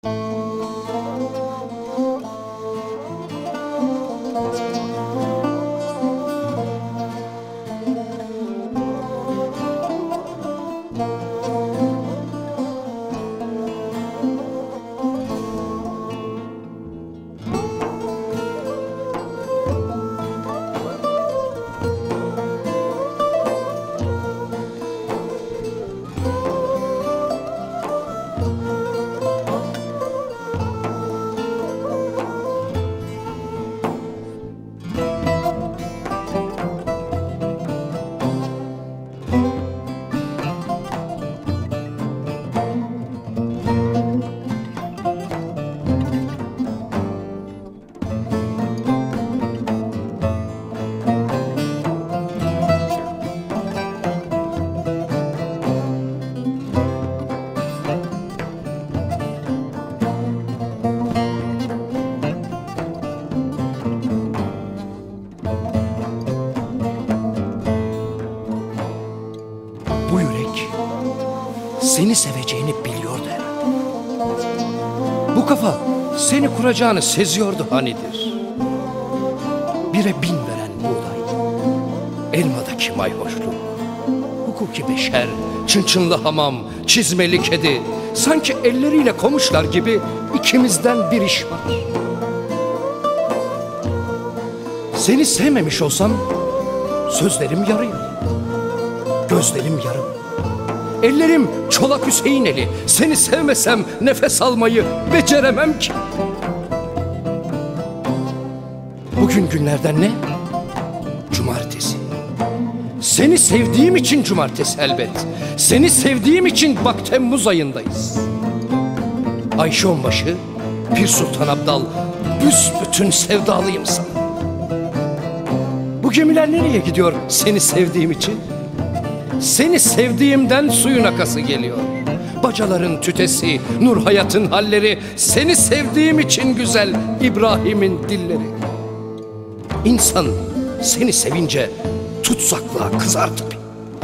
Bu yürek seni seveceğini biliyordu herhalde. Bu kafa seni kuracağını seziyordu hanidir. Bire 1000 veren buğday, elmadaki mayhoşluk, hukuki beşer, çınçınlı hamam, çizmeli kedi, sanki elleriyle komuşlar gibi ikimizden bir iş var. Seni sevmemiş olsam sözlerim yarı yarı, gözlerim yarım, ellerim Çolak Hüseyineli. Seni sevmesem nefes almayı beceremem ki. Bugün günlerden ne? Cumartesi. Seni sevdiğim için cumartesi elbet. Seni sevdiğim için bak Temmuz ayındayız. Ayşe onbaşı, Pir Sultan Abdal, büsbütün sevdalıyım sana. Bu gemiler nereye gidiyor seni sevdiğim için? Seni sevdiğimden suyun akası geliyor. Bacaların tütesi, nur hayatın halleri, seni sevdiğim için güzel İbrahim'in dilleri. İnsan seni sevince tutsaklığa kızar tabii.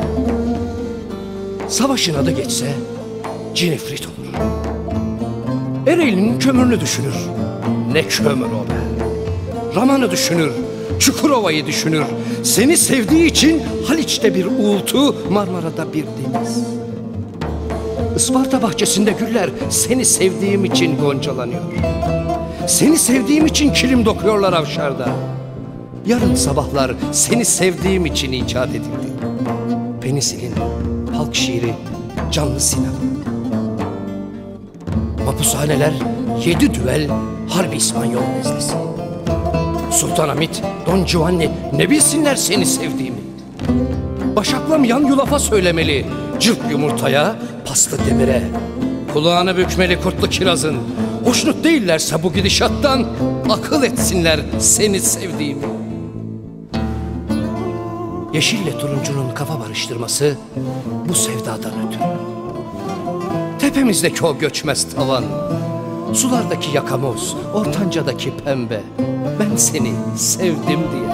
Savaşın adı geçse cinefrit olur. Ereğli'nin kömürünü düşünür. Ne kömür o be. Raman'ı düşünür, Çukurova'yı düşünür. Seni sevdiği için Haliç'te bir uğultu, Marmara'da bir deniz. Isparta bahçesinde güller seni sevdiğim için goncalanıyor. Seni sevdiğim için kilim dokuyorlar Avşar'da. Yarın sabahlar seni sevdiğim için icat edildi. Penisilin, halk şiiri, canlı sinema. Mapushaneler 7 düvel Harbi İspanyol nezlesi. Sultanahmet, Don Giovanni ne bilsinler seni sevdiğimi. Başaklam yan yulafa söylemeli, cırt yumurtaya, paslı demire. Kulağını bükmeli kurtlu kirazın. Hoşnut değillerse bu gidişattan akıl etsinler seni sevdiğimi. Yeşille turuncunun kafa barıştırması bu sevdadan ötürü. Tepemizdeki o göçmez tavan, sulardaki yakamoz, ortancadaki pembe, ben seni sevdim diye.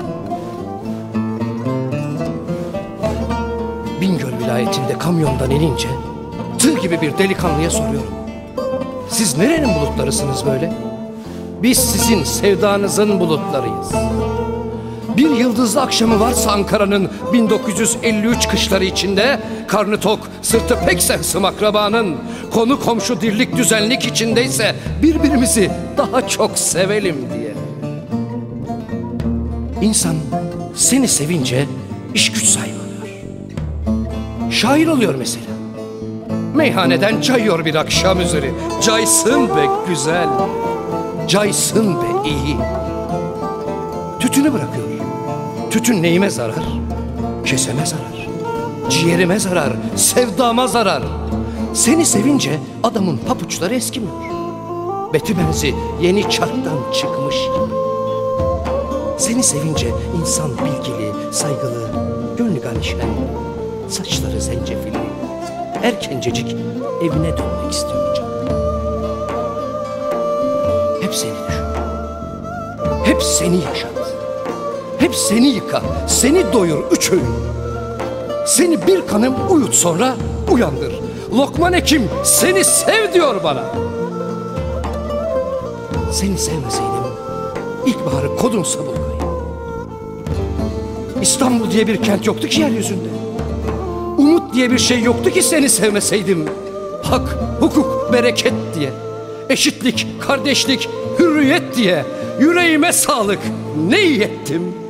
Bingöl vilayetinde kamyondan inince tır gibi bir delikanlıya soruyorum. Siz nerenin bulutlarısınız böyle? Biz sizin sevdanızın bulutlarıyız. Bir yıldızlı akşamı varsa Ankara'nın 1953 kışları içinde, karnı tok, sırtı pek sehsım akrabanın, konu komşu dirlik düzenlik içindeyse birbirimizi daha çok sevelim diye. İnsan seni sevince iş güç sahibi oluyor. Şair oluyor mesela. Meyhaneden cayıyor bir akşam üzeri. Caysın be güzel, caysın be iyi. Tütünü bırakıyor. Tütün neyime zarar? Keseme zarar, ciğerime zarar, sevdama zarar. Seni sevince adamın papuçları eskimiyor. Beti benzi yeni çarktan çıkmış gibi. Seni sevince insan bilgili, saygılı, gönlü ganişen, saçları zencefilli, erkencecik evine dönmek istiyor canım. Hep seni düşün, hep seni yaşat, hep seni yıka, seni doyur 3 öğün. Seni bir kanım uyut sonra uyandır. Lokman Hekim seni sev diyor bana. Seni sevmeseydim ilkbaharı kodunsa bulmayı. İstanbul diye bir kent yoktu ki yeryüzünde. Umut diye bir şey yoktu ki seni sevmeseydim. Hak, hukuk, bereket diye, eşitlik, kardeşlik, hürriyet diye yüreğime sağlık, ne iyi ettim.